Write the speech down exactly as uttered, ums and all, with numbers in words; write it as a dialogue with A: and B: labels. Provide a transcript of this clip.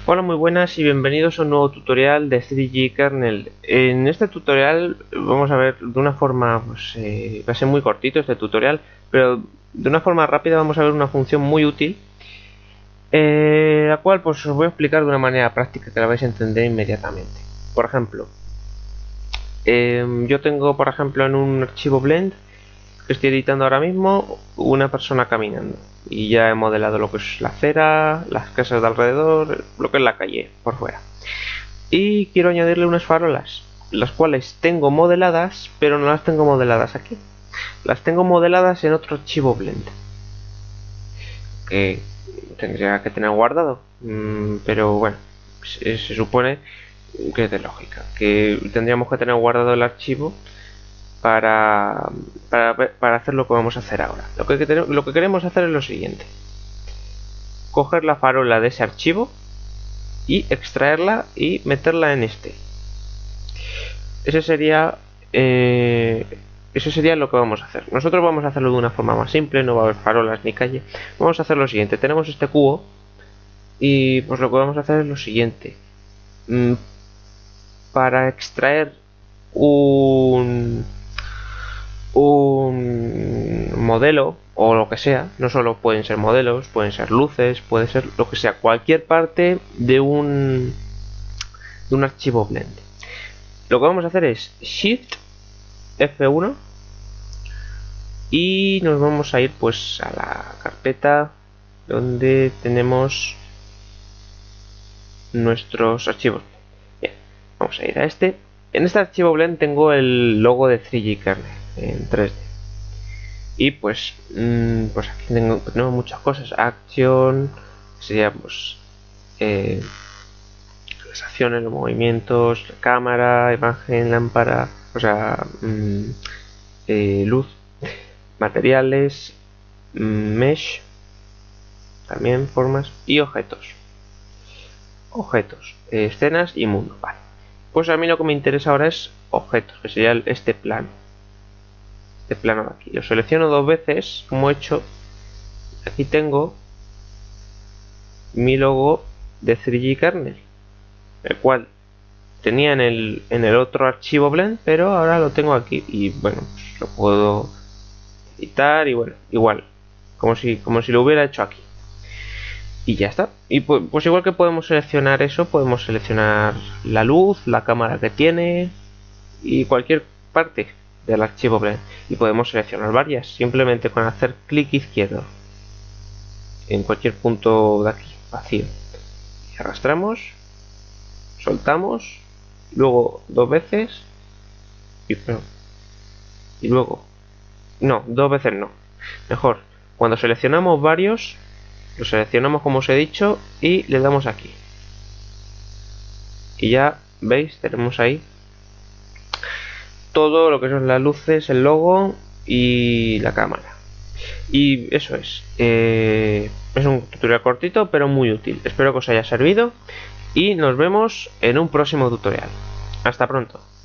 A: Hola, muy buenas y bienvenidos a un nuevo tutorial de tres G Kernel. En este tutorial vamos a ver de una forma, pues, eh, va a ser muy cortito este tutorial, pero de una forma rápida vamos a ver una función muy útil, eh, la cual pues os voy a explicar de una manera práctica que la vais a entender inmediatamente. Por ejemplo, eh, yo tengo, por ejemplo, en un archivo blend que estoy editando ahora mismo, una persona caminando. Y ya he modelado lo que es la acera, las casas de alrededor, lo que es la calle por fuera. Y quiero añadirle unas farolas, las cuales tengo modeladas, pero no las tengo modeladas aquí. Las tengo modeladas en otro archivo blend, que tendría que tener guardado. Mm, pero bueno, se, se supone que es de lógica, que tendríamos que tener guardado el archivo para, para, para hacer lo que vamos a hacer ahora. Lo que, lo que queremos hacer es lo siguiente: coger la farola de ese archivo y extraerla y meterla en este. Ese sería eh, eso sería lo que vamos a hacer. Nosotros vamos a hacerlo de una forma más simple, no va a haber farolas ni calle. Vamos a hacer lo siguiente: tenemos este cubo y pues lo que vamos a hacer es lo siguiente. Mm, para extraer un un modelo o lo que sea, no solo pueden ser modelos, pueden ser luces, puede ser lo que sea, cualquier parte de un de un archivo blend. Lo que vamos a hacer es Shift F uno y nos vamos a ir pues a la carpeta donde tenemos nuestros archivos. Bien, vamos a ir a este. En este archivo blend tengo el logo de tres G Kernel en tres D. Y pues, mmm, pues aquí tengo, tenemos muchas cosas. Action, sería pues eh, las acciones, los movimientos, la cámara, imagen, lámpara, o sea, mmm, eh, luz, materiales, mmm, mesh, también formas y objetos. Objetos, eh, escenas y mundo. Vale. Pues a mí lo que me interesa ahora es objetos, que sería este plano. Este plano de aquí. Lo selecciono dos veces, como he hecho. Aquí tengo mi logo de tres G Kernel, el cual tenía en el, en el otro archivo blend, pero ahora lo tengo aquí. Y bueno, pues lo puedo editar y bueno, igual, como si, como si lo hubiera hecho aquí. Y ya está. Y pues, pues igual que podemos seleccionar eso, podemos seleccionar la luz, la cámara que tiene y cualquier parte del archivo blend. Y podemos seleccionar varias, simplemente con hacer clic izquierdo en cualquier punto de aquí, vacío. Y arrastramos, soltamos, luego dos veces y, y luego, no, dos veces no. Mejor, cuando seleccionamos varios, lo seleccionamos como os he dicho y le damos aquí. Y ya veis, tenemos ahí todo lo que son las luces, el logo y la cámara. Y eso es. Eh, es un tutorial cortito pero muy útil. Espero que os haya servido y nos vemos en un próximo tutorial. Hasta pronto.